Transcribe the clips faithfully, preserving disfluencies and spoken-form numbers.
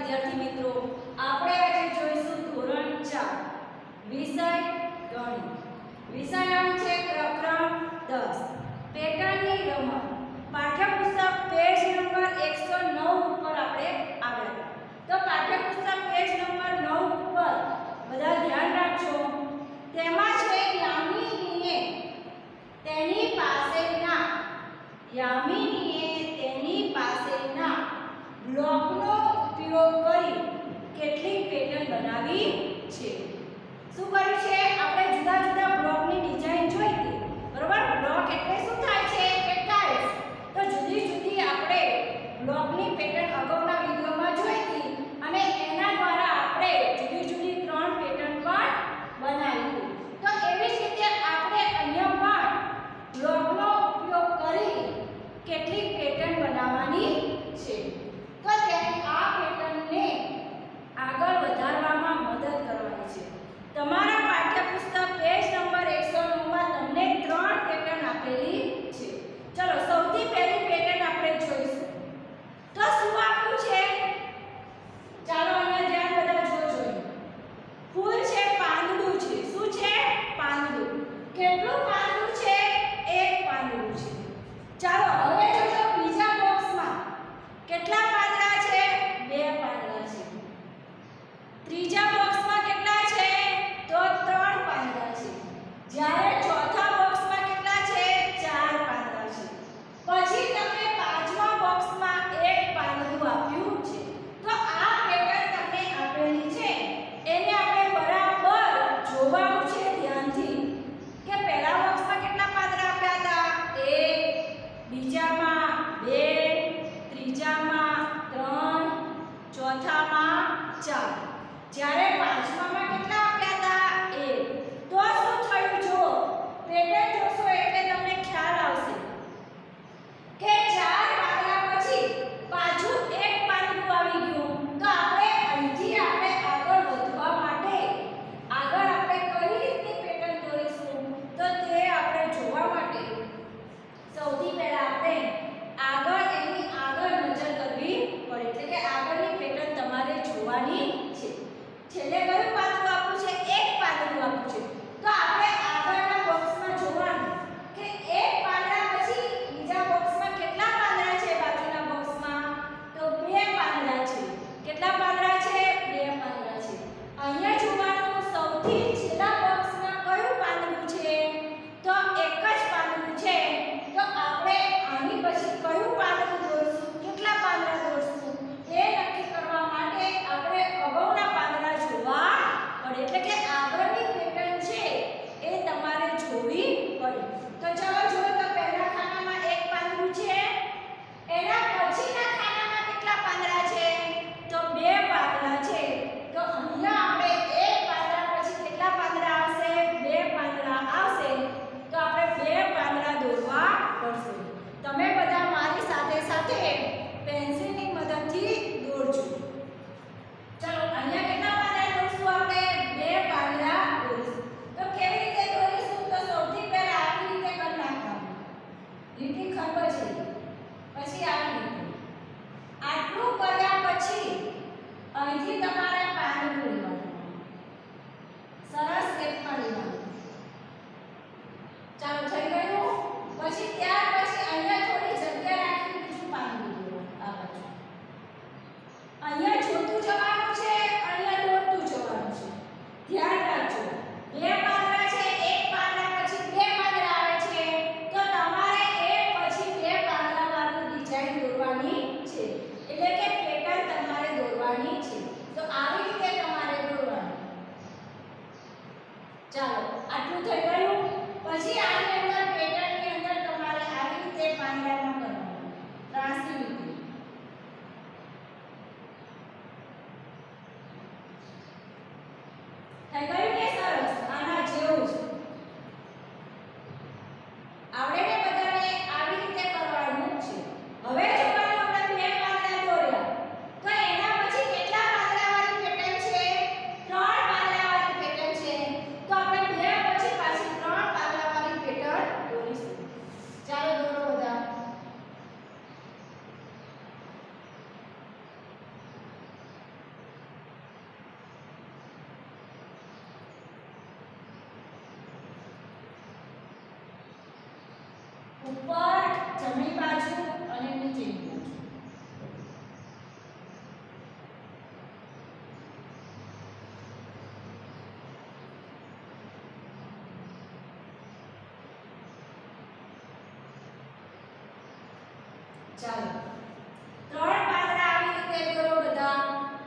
વિદ્યાર્થી મિત્રો, આપણે આજે જોઈશું ધોરણ ચાર વિષય ગણિત. વિષય નામ છે પ્રકરણ દસ પેટર્નની રમત. પાઠ્યપુસ્તક પેજ નંબર એકસો નવ ઉપર આપણે આવ્યા. તો પાઠ્યપુસ્તક પેજ નંબર નવ ઉપર બધા ધ્યાન રાખજો. તેમાં છે યામિનીએ તેની પાસેના યામિનીએ તેની પાસેના બ્લોકનો ઉપયોગ કરી કેટલીક પેટર્ન બનાવી છે. શું કર્યું છે? આપણે જુદા જુદા બ્લોકની ડિઝાઇન જોઈ હતી, બરોબર? બ્લોક એટલે શું થાય છે કે ટાઇલ્સ. તો જુદી જુદી આપણે બ્લોકની પેટર્ન અગાઉના વિડિયોમાં જોઈ હતી અને એના દ્વારા આપણે જુદી જુદી ત્રણ પેટર્ન પણ બનાવી. તો એવી જ રીતે આપણે અહીંયા પણ બ્લોકનો ઉપયોગ કરી કેટલીક પેટર્ન બનાવવાની છે. તો તેને આ પેટર્નને આગળ વધારવામાં મદદ કરવાની છે. તમારા પાઠ્યપુસ્તક પેજ નંબર એકસો નવ માં તમને ત્રણ પેટર્ન આપેલી છે. ચલો સૌથી પહેલી પેટર્ન આપણે જોઈશું. તો શું આપ્યું છે? ચાલો અહીંયા ધ્યાન બધા જોજો. ફૂલ છે, પાંદડું છે. શું છે? પાંદડું. કેટલું પાંદડું છે? એક પાંદડું છે. ચાલો હવે જોજો બીજા બોક્સમાં કેટલા પાંદડા છે? બે પાંદડા છે. ત્રીજા બોક્સમાં કેટલા છે? તો ત્રણ પાંદડા છે. જ્યારે ચોથા બોક્સમાં કેટલા છે? ચાર પાંદડા છે. પછી તમને પાંચમા બોક્સમાં એક પાંદડું આપ્યું છે. તો આ પેટર્ન તમને આપેલી છે એને આપણે બરાબર જોવાનું છે ધ્યાનથી કે પહેલા બોક્સમાં કેટલા પાંદડા આપ્યા હતા? એક, બીજામાં બે, ત્રીજામાં ત્રણ, ચોથામાં ચાર. જ્યારે પાંચમામાં કેટલા આપ્યા હતા? એક. તો શું થયું? જો પેટર્ન જોશો એટલે તમને ખ્યાલ આવશે કે ચાર પાંદડા પછી પાછું એક પાંદડું આવી ગયું. તો આપણે અહીંથી આપણે આગળ વધવા માટે આગળ આપણે કઈ રીતની પેટર્ન દોરીશું તો તે આપણે જોવા માટે સૌથી પહેલા આપણે આગળ એની આગળ નજર કરવી પડે. એટલે કે આગળની પેટર્ન તમારે જોવાની છે. છેલ્લે કયું પાંદડું આપ્યું છે? એક પાંદડું આપ્યું છે. તો આપણે આગળના બોક્સમાં જોવાનું કે એક પાંદડા પછી બીજા બોક્સમાં કેટલા પાંદડા છે? બાજુના બોક્સમાં તો બે પાંદડા છે. કેટલા પાંદડા છે? બે પાંદડા છે. અહીંયા જોવાનું સૌથી છેલ્લા બોક્સમાં કયું પાંદડું છે? તો એક જ પાંદડું છે. તો આપણે આની પછી કયું પાંદડું દોરશું, કેટલા પાંદડા દોરશું એ નક્કી કરવા માટે આપણે અગાઉના પાંદડા જોવા પડે. એટલે કે આગળની પેટર્ન છે એ તમારે જોવી પડે. તો ચાલો જોઈએ તો પહેલા ખાનામાં એક પાંદડું છે. એના પછીના ખાનામાં કેટલા પાંદડા છે? તો બે પાંદડા છે. તો અહીંયા આપણે એક પાંદડા પછી કેટલા પાંદડા આવશે? બે પાંદડા આવશે. તો આપણે બે પાંદડા દોરવા પડશે. તમે બધા મારી સાથે સાથે પેન્સિલની મદદથી દોરજો. ચલો અહીંયા કેટલા પાંદડા દોરશું? આપણે બે પાંદડા દોરીશું. તો કેવી રીતે દોરીશું? તો સૌથી પહેલા આવી રીતે કરી નાખવાનું. લીટી ખંભ છે. પછી આવી રીતે. આટલું કર્યા પછી અહીંથી તમારે પાંદડું લેવાનું. સરસ શેપમાં લેવાનું. ચાલો થઈ ગયું. પછી ત્યાર પછી અહીંયા થોડી જગ્યા રાખી બીજું પાંદડું દોરવાનું. આ બાજુ અહીંયા જોતું જવાનું છે, અહીંયા દોરતું જવાનું છે. ધ્યાન રાખજો. બે પાંદડા છે, એક પાંદડા પછી બે પાંદડા આવે છે. તો તમારે એક પછી બે પાંદડા વાળું ડિઝાઇન દોરવાની છે. એટલે કે પેટર્ન તમારે દોરવાની છે. તો આવી રીતે તમારે દોરવાનું. ચાલો આટલું થઈ ગયું. પછી આની અંદર પેટર્નની અંદર તમારે આવી રીતે પાંદડામાં કરવાનું. ત્રાંસી રીતે. થઈ ગયું ને? સરસ. આના જેવું જ આવડે ને બધાને? આવી રીતે કરવાનું છે. હવે જોવાનું આપણે બે પાંદડા દોર્યા. તો એના પછી કેટલા પાંદડા વાળી પેટર્ન છે? ત્રણ પાંદડા વાળી પેટર્ન છે. તો આપણે બે પછી પાછી ત્રણ પાંદડા વાળી પેટર્ન દોરીશું. ચાલો દોરો બધા. ઉપર, જમણી બાજુ અને નીચેની બાજુ. ચાલો ત્રણ પાંદડા આવી રીતે દોરો બધા.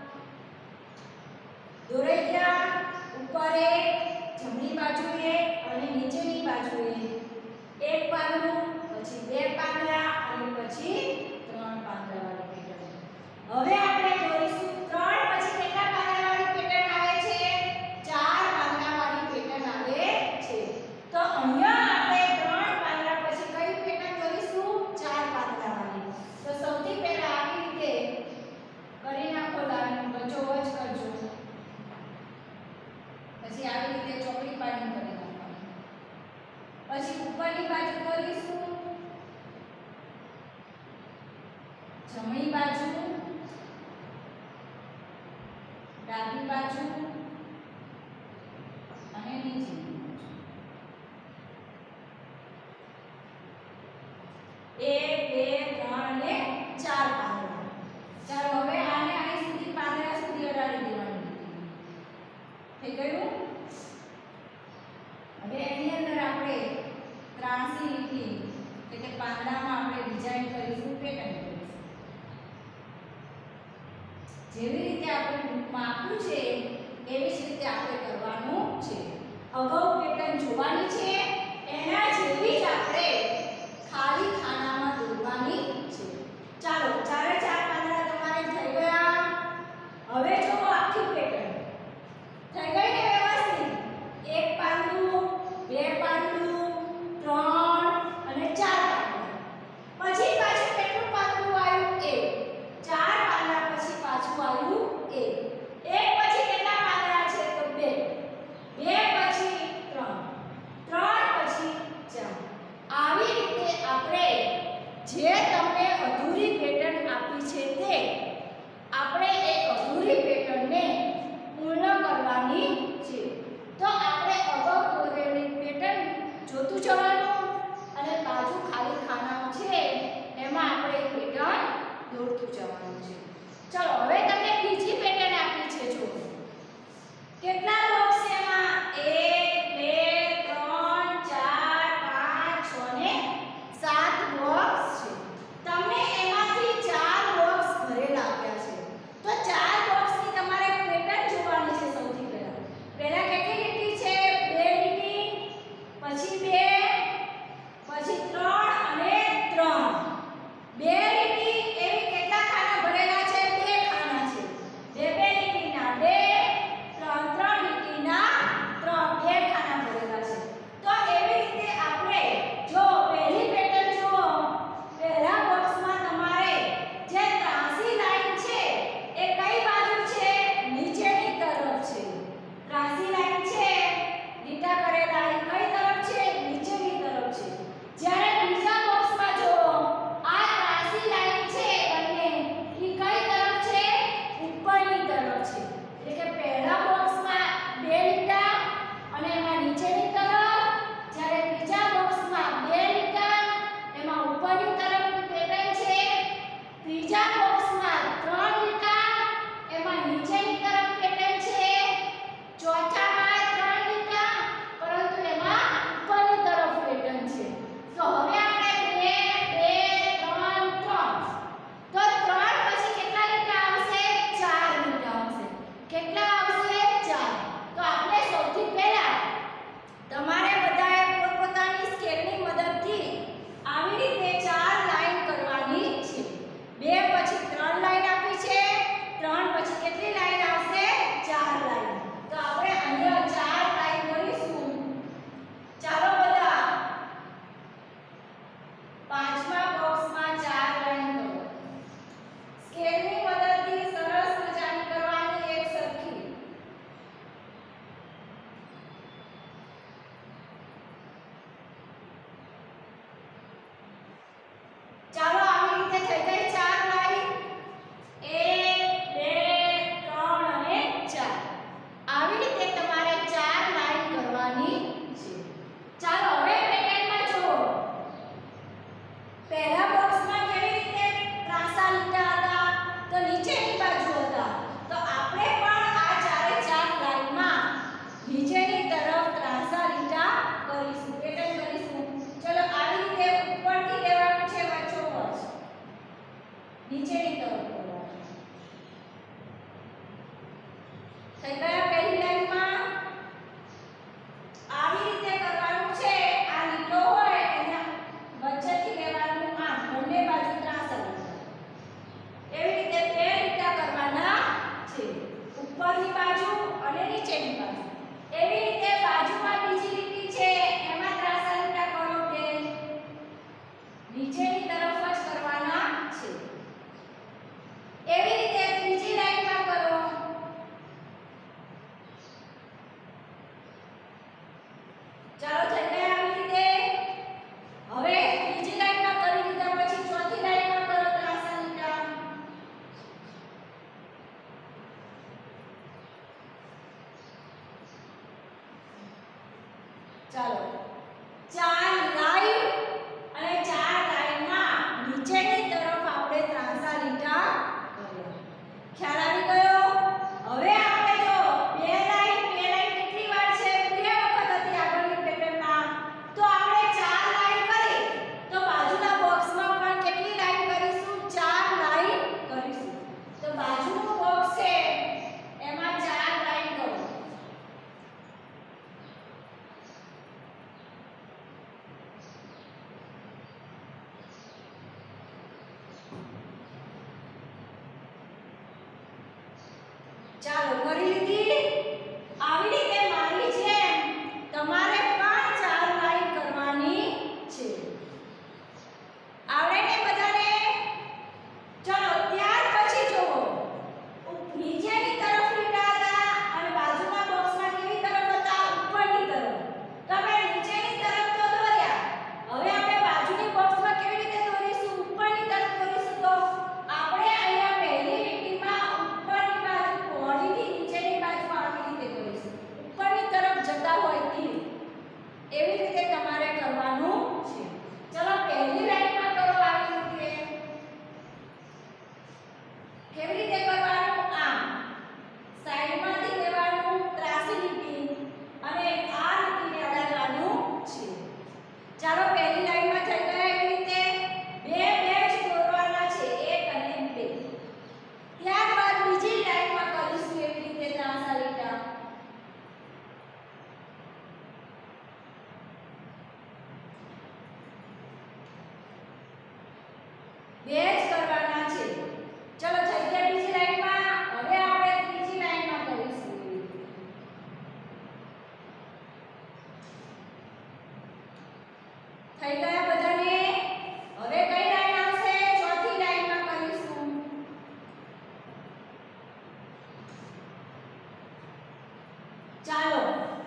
દોરાઈ ગયા. ઉપર એક, જમણી બાજુએ અને નીચેની બાજુએ એક પાંદડું, પછી બે પાંદડા અને પછી ત્રણ પાંદડા વાળી પેટર્ન. હવે આપણે દોરીશું ત્રણ પછી કેટલા પાંદડા વાળી પેટર્ન આવે છે? ચાર પાંદડા વાળી પેટર્ન આવે છે. તો અહીંયા આપણે ત્રણ પાંદડા પછી કઈ પેટર્ન દોરીશું? ચાર પાંદડા વાળી. તો સૌથી પહેલા આવી રીતે કરી નાખો લાઈન, વચ્ચોવચ કરજો. પછી આવી રીતે ચોકડી પાડીને કરી નાખવાની. પછી ઉપરની બાજુ દોરીશું, જમણી બાજુ, ડાબી બાજુ અને નીચેની બાજુ. એક, બે, ત્રણ અને ચાર પાંદડા. ચાલો હવે આને અહીં સુધી પાંદડા સુધી અડાડી દેવાનું. થઈ ગયું? હવે એની અંદર આપણે ત્રાંસી લીટી એટલે કે પાંદડામાં આપણે ડિઝાઇન કરીશું, પેટર્ન કરીશું. જેવી રીતે આપણે બુકમાં આપ્યું છે એવી જ રીતે આપણે કરવાનું છે. અગાઉ પેટર્ન જોવાની છે, એના જેવી જ આપણે ખાલી ખાનામાં દોરવાની છે. ચાલો ચારે ચાર પાંદડા તમારે થઈ ગયા. હવે જો આખી પેટર્ન થઈ ગઈ ને વ્યવસ્થિત. એક પાંદડું, બે પાંદડું, ત્રણ અને ચાર પાંદડા. પછી પાછું કેટલું પાંદડું આવ્યું? એક. ચાર પાંદડા પછી પાછું આવ્યું એક. એક પછી કેટલા પાંદડા છે? તો બે. બે પછી ત્રણ. ત્રણ પછી ચાર. આવી રીતે આપણે જે તમને અધૂરી પેટર્ન આપી છે તે આપણે એ અધૂરી પેટર્નને પૂર્ણ કરવાની ચાલો થઈ ગયા આવી રીતે. હવે ત્રીજી લાઈનમાં કરી લીધા પછી ચોથી લાઈનમાં કરો ત્રાંસા લીટા. ચાલો ચાર લાઈન અને ચાર લાઈનમાં નીચેની તરફ આપણે ત્રાંસા લીટા કર્યા. ખ્યાલ આવી ગયો? હવે આપણે જો બે લાઈન બે લાઈન કેટલી વાર છે? બે વખત હતી આગળની પેટર્નમાં. તો આપણે ચાર લાઈન કરી તો બાજુના બોક્સમાં પણ કેટલી લાઈન કરીશું? ચાર લાઈન કરીશું. તો બાજુનું બોક્સ છે એમાં ચાર લાઈન કરો. ચાલો કરી લીધી. આવી રીતે મારી જેમ તમારે પણ ચાર લાઈન કરવાની છે. આવડે ને બધાને? ચલો ત્યાર પછી જુઓ નીચેની તરફ લીટા હતા અને બાજુના બોક્સમાં કેવી તરફ હતા? ઉપરની તરફ. તમે નીચેની તરફ તો દોર્યા. હવે આપણે બાજુની બોક્સમાં કેવી રીતે દોરીશું? ઉપરની તરફ દોરીશું. તો આપણે અહીંયા પહેલી લીટીમાં ઉપરની બાજુ પહોળીથી નીચેની બાજુ આવી રીતે દોરીશું. ઉપરની તરફ જતા હોય તે એવી રીતે તમારે કરવાનું છે. ચલો પહેલી લાઈનમાં કરો આવી રીતે. કેવી રીતે કરવાનું? આમ સાઈડમાંથી લેવાનું ત્રાસી લીટી અને આ લીટીને અડાડવાનું છે. ચાલો પહેલી લાઈનમાં થઈ ગયા એવી રીતે. બે બે જ દોરવાના છે, એક અને બે. ત્યારબાદ બીજી લાઈનમાં કરીશું એવી રીતે ત્રાંસા લીટા. બે જ કરવાના છે. ચલો થઈ ગયા બીજી લાઈનમાં. હવે આપણે ત્રીજી લાઈનમાં કરીશું. થઈ ગયા બધાને? હવે કઈ લાઈન આવશે? ચોથી લાઈનમાં કરીશું. ચાલો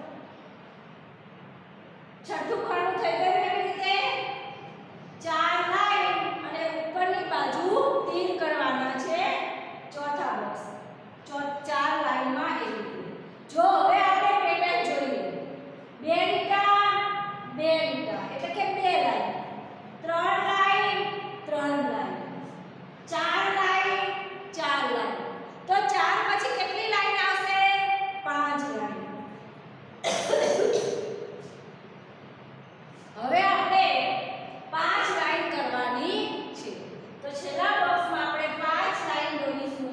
છઠ્ઠું ખાનું થઈ ગયું એવી રીતે. ચાર લાઈન અને ઉપરની બાજુ તીર કરવાના છે ચોથા બોક્સ. ચાર લાઈનમાં એવી રીતે. જો હવે આપણે પેટર્ન જોઈએ. બે લીટા બે લીટા એટલે કે બે લાઈન. ત્રણ લાઈન ત્રણ લાઈન. ચાર લાઈન ચાર લાઈન. તો ચાર પછી કેટલી લાઈન આવશે? પાંચ લાઈન. હવે આપણે પાંચ લાઈન કરવાની છે. તો છેલ્લા બોક્સમાં આપણે પાંચ લાઈન દોરીશું.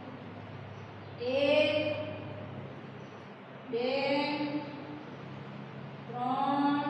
એક બે ત્રણ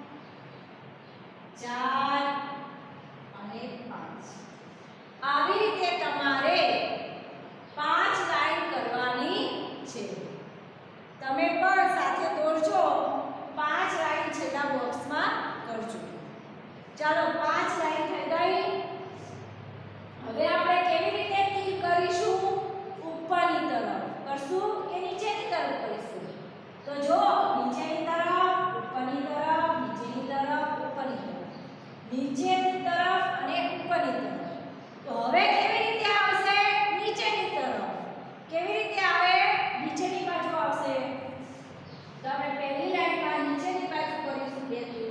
ચાર અને પાંચ. આવી રીતે તમારે પાંચ લાઈન કરવાની છે. તમે પણ સાથે દોરજો. પાંચ લાઈન છેલ્લા બોક્સમાં કરજો. ચાલો પાંચ લાઈન થઈ ગઈ. હવે આપણે કેવી રીતે તીર કરીશું? ઉપરની તરફ કરશું કે નીચેની તરફ કરીશું? તો જો નીચેની તરફ ઉપરની તરફ નીચેની તરફ ઉપરની તરફ નીચેની તરફ અને ઉપરની તરફ. તો હવે કેવી રીતે આવશે? નીચેની તરફ. કેવી રીતે આવે? નીચેની બાજુ આવશે. તો આપણે પહેલી લાઈનમાં નીચેની બાજુ કરીશું બે તીર.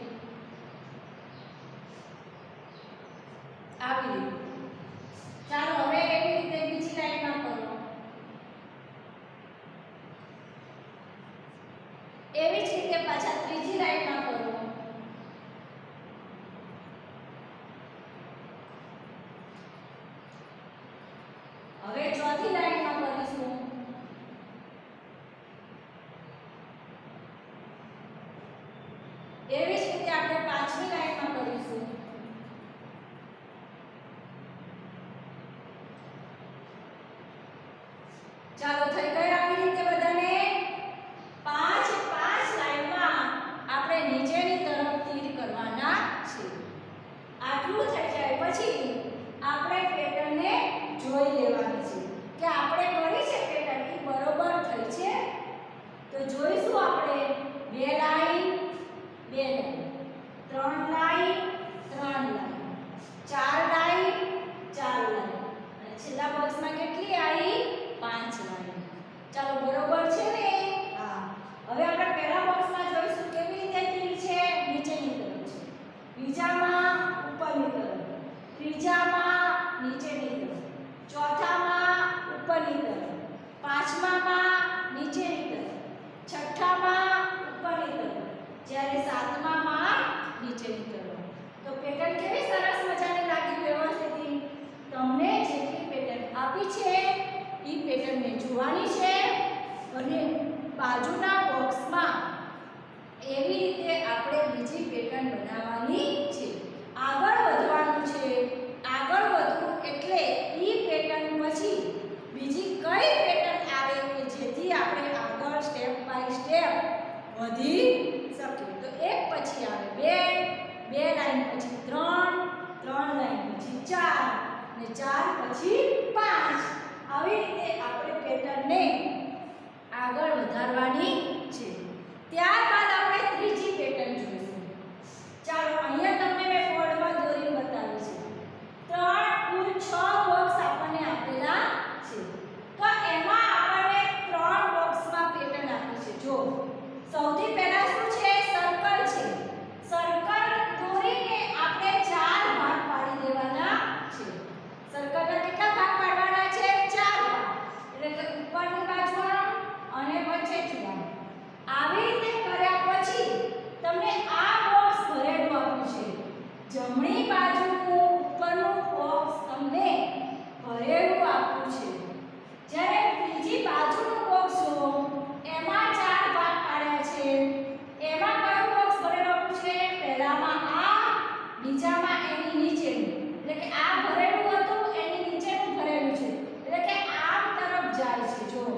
આવી રીતે. ચાલો હવે એવી રીતે બીજી લાઈનમાં કરો. એવી જ રીતે પાછા ત્રીજી લાઈનમાં કરો. હવે ચોથી લાઈનમાં કરીશું. એવી જ રીતે આપણે પાંચમી લાઈનમાં કરીશું. ચાલો થઈ ગયા આવી રીતે બધાને. પાંચ પાંચ લાઈનમાં આપણે નીચે નીચેની તરફ. તો પેટર્ન કેવી સરસ મજાની લાગી વ્યવસ્થિત. તમને જેટલી પેટર્ન આપી છે એ પેટર્નને જોવાની છે અને બાજુના બોક્સમાં એવી રીતે આપણે બીજી પેટર્ન બનાવવાની છે. આગળ વધવાનું છે. આગળ વધવું એટલે એ પેટર્ન પછી બીજી કઈ પેટર્ન આવે કે જેથી આપણે આગળ સ્ટેપ બાય સ્ટેપ વધી શકીએ. તો એક પછી આવે બે, બે લાઈન પછી ત્રણ, ત્રણ લાઈન પછી ચાર ને ચાર પછી પાંચ. આવી રીતે આપણે પેટર્નને આગળ વધારવાની છે. ત્યારબાદ આપણે ત્રીજી પેટર્ન જોઈશું. ચાલો અહીંયા તમને મેં બોર્ડમાં દોરી બતાવી છે. ત્રણ કુલ છ બોક્સ આપણને આપેલા છે. તો એમાં આપણને ત્રણ બોક્સમાં પેટર્ન આપી છે. જો સૌથી પહેલા શું છે? સર્કલ છે. સર્કલ દોરીને આપણે ચાર ભાગ પાડી દેવાના છે. સર્કલના કેટલા ભાગ પાડવાના છે? ચાર ભાગ. એટલે કે ઉપરની બાજુ અને વચ્ચેથી આમ. આવી રીતે કર્યા પછી તમને આ બોક્સ ભરેલું આપ્યું છે. જમણી બાજુનું ઉપરનું બોક્સ તમને ભરેલું આપ્યું છે. જ્યારે બીજી બાજુનું બોક્સ જો એમાં ચાર ભાગ પાડ્યા છે. એમાં કયું બોક્સ ભરેલું આપ્યું છે? પહેલામાં આ, બીજામાં એની નીચેનું. એટલે કે આ ભરેલું હતું એની નીચેનું ભરેલું છે. એટલે કે આમ તરફ જાય છે. જો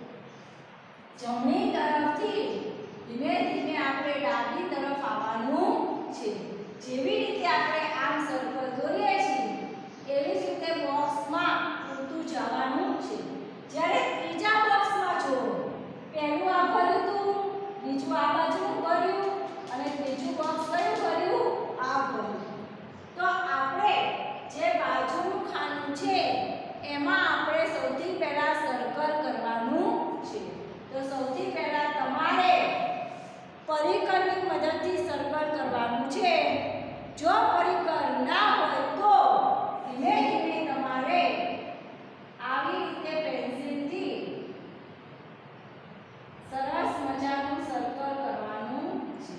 જમણી તરફથી ધીમે ધીમે આપણે ડાબી તરફ આવવાનું છે. જેવી રીતે આપણે આમ સર્કલ દોરીએ છીએ એવી જ રીતે બોક્સમાં પૂરતું જવાનું છે. જ્યારે ત્રીજા બોક્સમાં જો પહેલું આ ભર્યું હતું, બીજું આ બાજુનું ભર્યું અને ત્રીજું બોક્સ કયું ભર્યું? આ ભર્યું. તો આપણે જે બાજુનું ખાનું છે એમાં આપણે સૌથી પહેલા સર્કલ કરવાનું છે. તો સૌથી પહેલા તમારે પરિકરની મદદથી સર્કલ કરવાનું છે. જો પરિકર ના હોય તો ધીમે ધીમે તમારે આવી રીતે પેન્સિલથી સરસ મજાનું સર્કલ કરવાનું છે.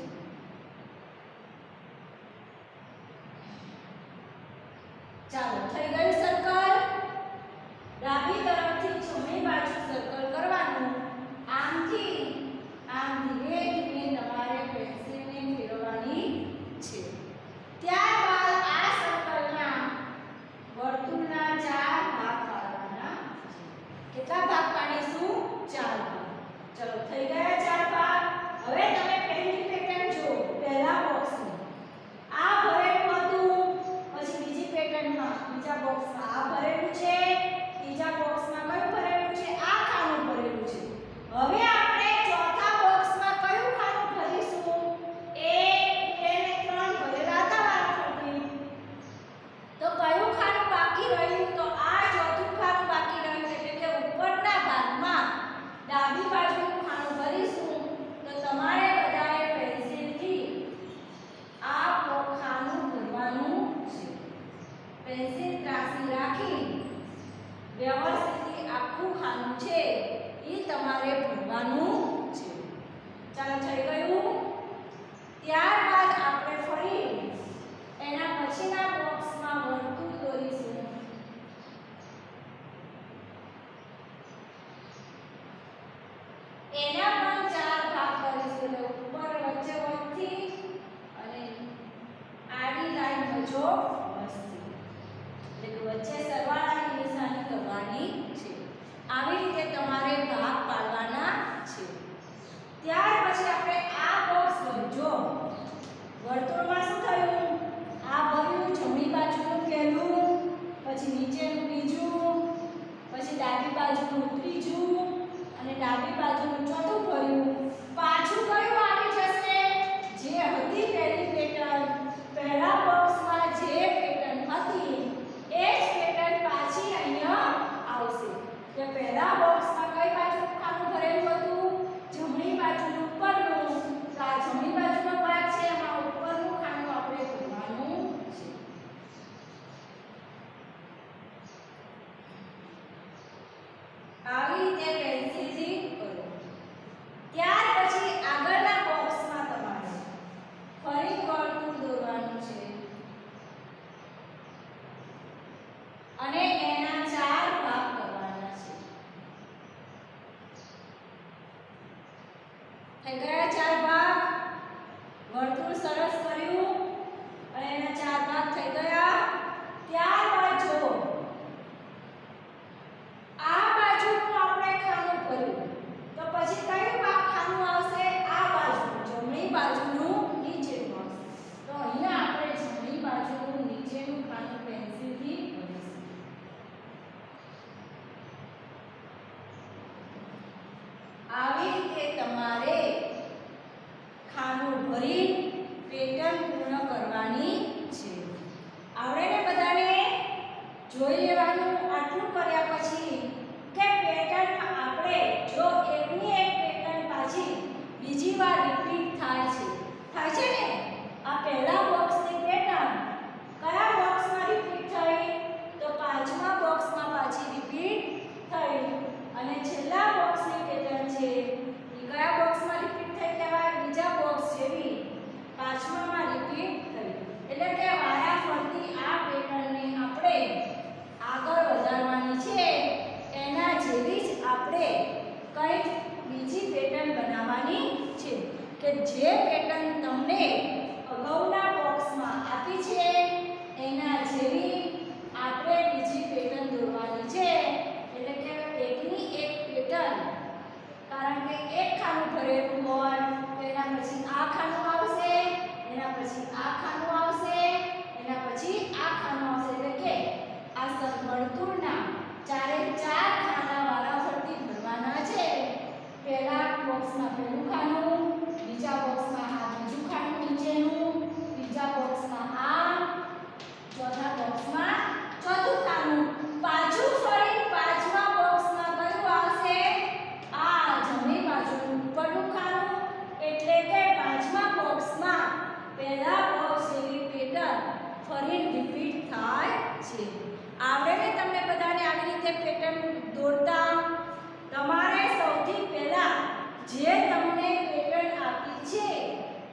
ચાલો થઈ ગયું સર્કલ. ડાબી તરફથી જમણી બાજુ સર્કલ કરવાનું. આમથી આમ ધીમે ધીમે તમારે પેન્સિલને ફેરવવાની છે. ત્યારબાદ આ સર્કલના વર્તુળના ચાર ભાગ પાડવાના છે. કેટલા ભાગ પાડીશું? ચાર ભાગ. ચલો થઈ ગયા ચાર ભાગ. હવે તમે પહેલી પેટર્ન જો પહેલા બોક્સની. આ ભરેલું હતું પછી બીજી પેટર્નમાં બીજા બોક્સમાં ભરી પેટર્ન પૂર્ણ કરવાની છે. આવડે ને બધાને? જોઈ લેવાનું. આટલું કર્યા પછી કે પેટર્નમાં આપણે જો એકની એક પેટર્ન પાછી બીજી વાર રિપીટ થાય છે થાય છે ને, આ પહેલા બોક્સની પેટર્ન કયા બોક્સમાં રિપીટ થઈ? તો પાંચમા બોક્સમાં પાછી રિપીટ થઈ. અને છેલ્લા બોક્સની પેટર્ન છે એ કયા બોક્સમાં રિપીટ થઈ કહેવાય? બીજા બોક્સ જેવી પાંચમામાં રિપીટ થઈ. એટલે કે વારા ફરતી આ પેટર્નને આપણે આગળ વધારવાની છે. એના જેવી જ આપણે કંઈક બીજી પેટર્ન બનાવવાની છે કે જે પેટર્ન તમને અગાઉના બોક્સમાં આપી છે એના જેવી આપણે બીજી પેટર્ન દોરવાની છે. એટલે કે એકની એક પેટર્ન, કારણ કે એક ખાનું ભરેલું હોય તો એના પછી આ ખાનું આવશે, એના પછી આ ખાનું આવશે, એના પછી આ ખાનું આવશે. એટલે કે આ વર્તુળના ચારે ચાર ખાના વાળા ફરતી ભરવાના છે. પહેલા બોક્સમાં પહેલું ખાનું, બીજા બોક્સમાં આ બીજું ખાનું નીચેનું, ત્રીજા બોક્સમાં આ, ચોથા બોક્સમાં ચોથું ખાનું. પાછું ફરી પાંચમા બોક્સમાં કયું આવશે? આ જમણી બાજુનું ઉપરનું ખાનું. એટલે કે પાંચમા બોક્સમાં પહેલા બોક્સ જેવી પેટર્ન ફરી રિપીટ થાય છે. આવડે ને તમને બધાને આવી રીતે પેટર્ન દોરતા? તમારે સૌથી પહેલા જે તમને પેટર્ન આપી છે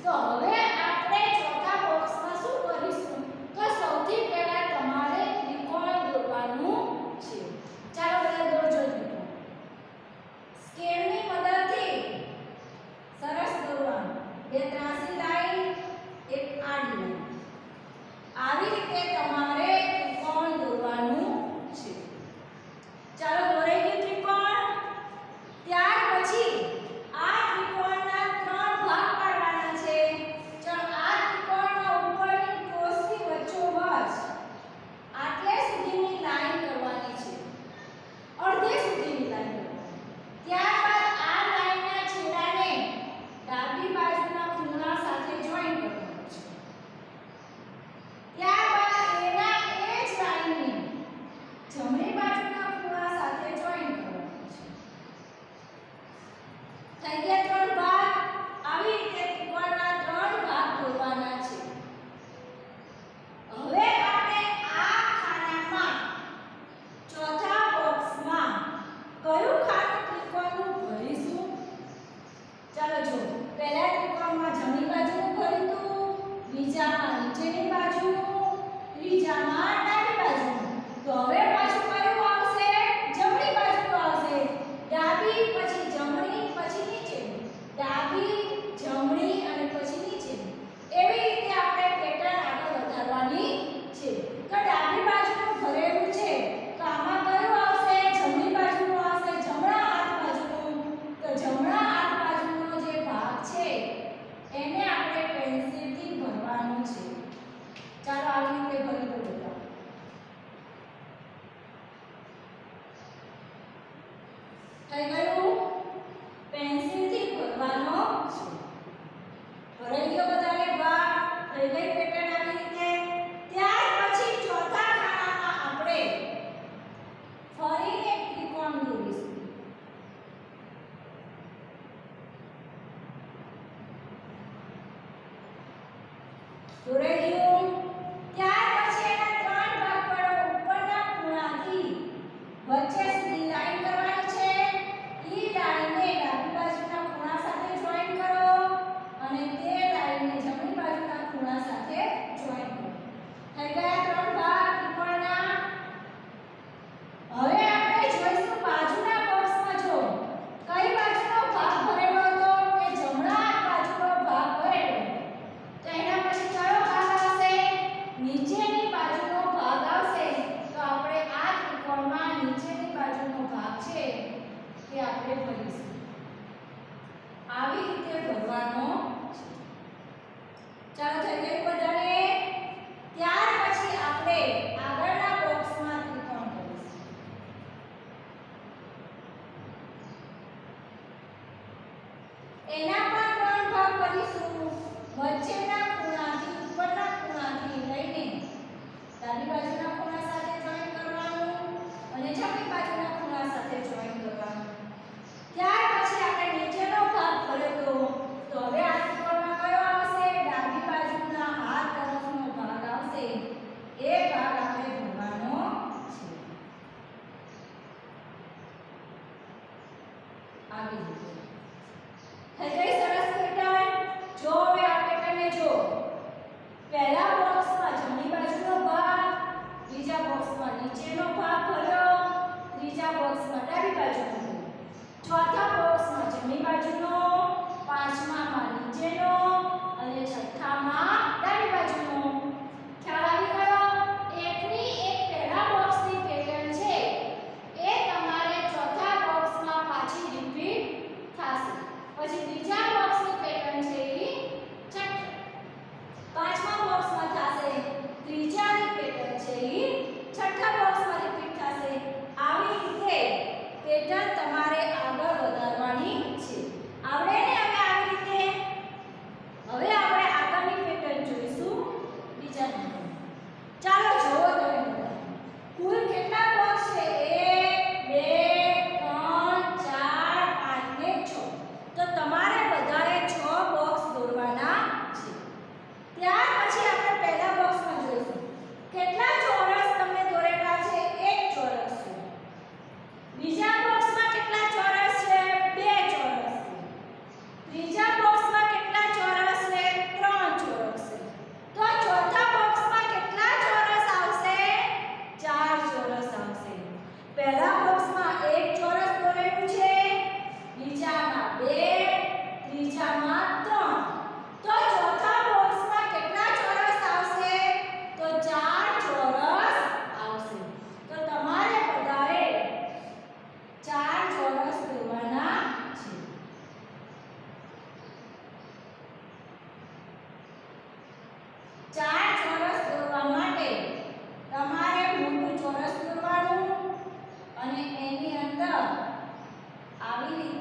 તો હવે આપણે ચોથા બોક્સમાં શું કરીશું તો સૌથી પહેલા તમારે ત્રિકોણ દોરવાનું છે. ચાલો બધા દોરજો ત્રિકોણ. સ્કેલની મદદથી સરસ દોરવાનું. બે ત્રાંસી લાઈન, એક આડી લાઈન. આવી રીતે તમારે ત્રિકોણ દોરવાનું છે. ચાલો દોરાઈ ગયું ત્રિકોણ. ત્યાર પછી આ ત્રિકોણના ત્રણ ભાગ પાડવાના છે. ચાલો આ ત્રિકોણના ઉપરની ટોચથી વચ્ચોવચ આટલે સુધીની લાઈન કરવાની છે. અડધે સુધીની લાઈન કરવાની. ત્યારબાદ આ લાઈનના છેડાને ડાબી બાજુના ખૂણા સાથે જોઈન કરવાનું છે. ત્યારબાદ એના એ જ લાઈનને જમણી બાજુના ખૂણા સાથે જોઈન કરવાનું છે. થઈ ગયા ત્રણ ભાગ. આવી રીતે ત્રિકોણના ત્રણ ભાગ દોરવાના છે. હવે આપણે આ ખાનામાં ચોથા બોક્સમાં કયું ખાનું ત્રિકોણનું ભરીશું? ચાલો જો. પહેલા ત્રિકોણમાં જમણી બાજુનું ભર્યું હતું, બીજામાં નીચેની બાજુનું, ત્રીજામાં ડાબી બાજુનું. તો હવે પાછું કયું આવશે? જમણી બાજુનું આવશે. ડાબી પછી જમણી પછી નીચેની. ડાબી જમણી અને પછી નીચેની. એવી રીતે આપણે પેટર્ન આગળ વધારવાની છે. તો ડાબી બાજુનું ભરેલું છે તો આમાં કયું આવશે? જમણી બાજુનું આવશે. જમણા હાથ બાજુનું. તો જમણા હાથ બાજુનો જે ભાગ છે એને આપણે પેન્સિલથી ભરવાનું છે. ચાલો આવી રીતે ભરી દો બધા. થઈ ગયું? પેન્સિલથી ભરવાનો છે. ભરાઈ ગયો બધાને ભાગ. થઈ ગઈ પેટર્ન આવી રીતે. ત્યાર પછી ચોથા ખાનામાં આપણે ફરીને ત્રિકોણ દોરીશું. દોરાઈ ગયું. ત્યાર પછી એના ત્રણ ભાગ પાડો. ઉપરના ખૂણાથી વચ્ચે સુધી લાઈન કરવાની છે. ઈ લાઈનને ડાબી બાજુના ખૂણા સાથે જોઈન કરો અને તે લાઈનને જમણી બાજુના ખૂણા સાથે જોઈન કરો. થઈ ગયા ત્રણ ભાગ ત્રિકોણના. હવે આપણે જોઈશું બાજુના બોક્સમાં જો કઈ બાજુનો ભાગ ભરેલો હતો કે જમણા બાજુનો ભાગ ભરેલો. તો એના પછી કયો ભાગ આવશે? નીચેની બાજુનો ભાગ આવશે. તો આપણે આ ત્રિકોણમાં નીચેની બાજુનો ભાગ છે તે આપણે ભરીશું. આવી રીતે ભરવાનો છે. ચાલો થઈ ગયું બધાને. ત્યાર પછી આપણે આગળના બોક્સમાં ત્રિકોણ કરીશું. એના પણ ત્રણ ભાગ કરીશું. વચ્ચેના ખૂણાથી ઉપરના ખૂણાથી લઈને ડાબી બાજુના ખૂણા સાથે જોઈન કરવાનું અને જમણી બાજુના ખૂણા સાથે જોઈન કરવાનું. ત્યાર પછી આપણે નીચેનો ભાગ ભર્યો તો હવે આ ત્રિકોણમાં કયો આવશે? ડાબી બાજુના હાથ તરફનો ભાગ આવશે. એ ભાગ આપણે ભરવાનો છે. આવી રીતે. થઈ ગઈ સરસ પેટર્ન. જો હવે આ પેટર્નને જો. પહેલા બોક્સમાં જમણી બાજુનો ભાગ, બીજા બોક્સમાં નીચેનો ભાગ ભર્યો, ત્રીજા બોક્સમાં ડાબી બાજુનો ભર્યો, ચોથા બોક્સમાં જમણી બાજુનો, પાંચમામાં નીચેનો અને છઠ્ઠામાં ડાબી બાજુનો. ખ્યાલ આવી ગયો? એકની એક પહેલા બોક્સની પેટર્ન છે એ તમારે ચોથા બોક્સમાં પાછી રિપીટ થશે. પછી બીજા બોક્સની પેટર્ન છે એ છઠ્ઠા પાંચમા બોક્સમાં થશે. ત્રીજાની પેટર્ન છે એ છઠ્ઠા બોક્સમાં રિપીટ થશે. આવી રીતે પેટર્ન તમારે આગળ વધારવાની છે. આવડે ને હવે આવી રીતે? હવે આપણે આગળની પેટર્ન જોઈશું.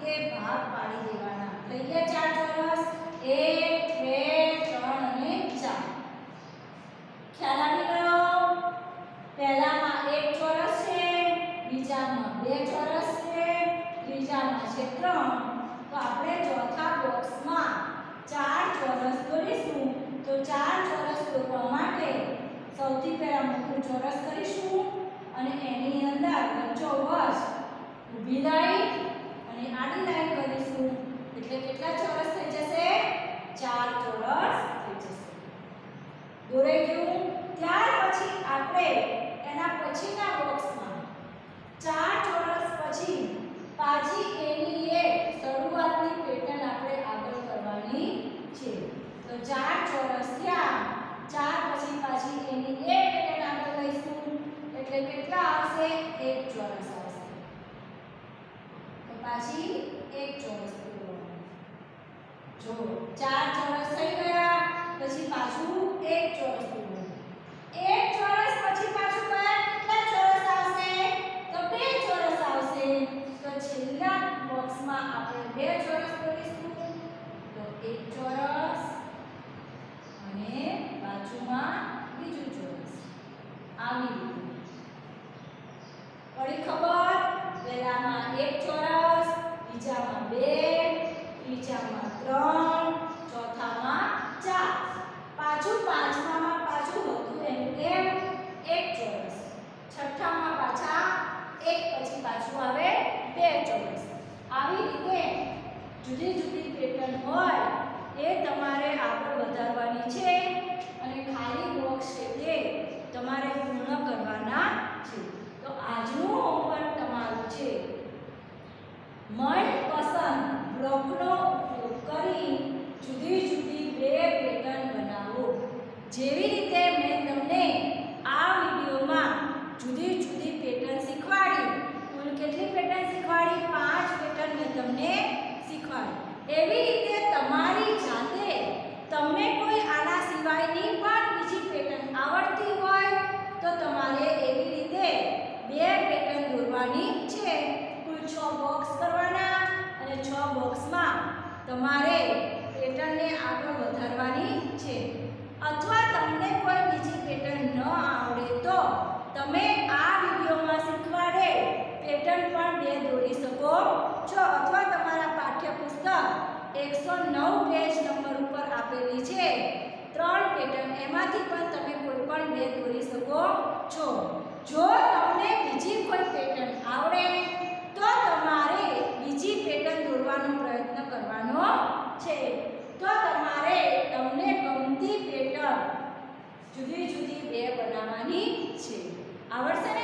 રીતે ભાગ પાડી દેવાના. થઈ ગયા ચાર ચોરસ. એક, બે, ત્રણ અને ચાર. ખ્યાલ આવી ગયો? પહેલામાં એક ચોરસ છે, બીજામાં બે ચોરસ છે, ત્રીજામાં છે ત્રણ. તો આપણે ચોથા બોક્સમાં ચાર ચોરસ દોરીશું. તો ચાર ચોરસ દોરવા માટે સૌથી પહેલા મોટું ચોરસ કરીશું અને એની અંદર વચ્ચોવચ ઊભી લાઈન અને આડી લાઈન કરીશું. એટલે કેટલા ચોરસ થઈ જશે? ચાર ચોરસ થઈ જશે. દોરાઈ ગયું. ત્યાર પછી આપણે એના પછીના બોક્સમાં ચાર ચોરસ પછી પાછી એની એક શરૂઆતની પેટર્ન આપણે આગળ કરવાની છે. તો ચાર ચોરસ થયા. ચાર પછી પાછી એની એક પેટર્ન આગળ લઈશું. એટલે કેટલા આવશે? એક ચોરસ આવશે. તો પાછી એક ચોરસ દોરવાનું. જો ચાર ચોરસ થઈ ગયા પછી પાછું એક ચોરસ દોરવાનું. એક ચોરસ પછી પાછું કયા કેટલા ચોરસ આવશે? તો બે ચોરસ આવશે. તો છેલ્લા બોક્સમાં આપણે બે ચોરસ દોરીશું. તો એક ચોરસ અને બાજુમાં બીજું ચોરસ. આવી રીતે પડી ખબર? પહેલામાં એક ચોરસ, બીજામાં બે, ત્રીજામાં ત્રણ, ચોથામાં ચાર. પાછું પાંચમામાં પાછું હતું એમ એમ એક ચોરસ. છઠ્ઠામાં પાછા એક પછી પાછું આવે બે ચોરસ. આવી રીતે જુદી જુદી પેટર્ન હોય એ તમારે આગળ વધારવાની છે અને ખાલી બોક્સ છે તે તમારે પૂર્ણ કરવાના છે. તો આજનું હોમવર્ક તમારું છે મનપસંદ બ્લોકનો ઉપયોગ કરી જુદી જુદી બે પેટર્ન બનાવો. જેવી રીતે મેં તમને આ વિડીયોમાં જુદી જુદી પેટર્ન શીખવાડી. કુલ કેટલી પેટર્ન શીખવાડી? પાંચ પેટર્ન મેં તમને શીખવાડી. એવી રીતે તમારી જાતે તમને કોઈ આના સિવાયની પણ બીજી પેટર્ન આવડતી હોય તો તમારે એવી રીતે બે પેટર્ન દોરવાની છે. કુલ છ બોક્સ કરવાના અને છ બોક્સમાં તમારે પેટર્નને આગળ વધારવાની છે. અથવા તમને કોઈ બીજી પેટર્ન ન આવડે તો તમે આ વિડીયોમાં શીખવાડે પેટર્ન પણ બે દોરી શકો છો. અથવા તમારા પાઠ્યપુસ્તક એકસો નવ પેજ નંબર ઉપર આપેલી છે ત્રણ પેટર્ન, એમાંથી પણ તમે કોઈ પણ બે દોરી શકો છો. જો તમને બીજી કોઈ પેટર્ન આવડે તો તમારે બીજી પેટર્ન દોરવાનો પ્રયત્ન કરવાનો છે. તો તમારે તમને ગમતી પેટર્ન જુદી જુદી બે બનાવવાની છે. આવડશે?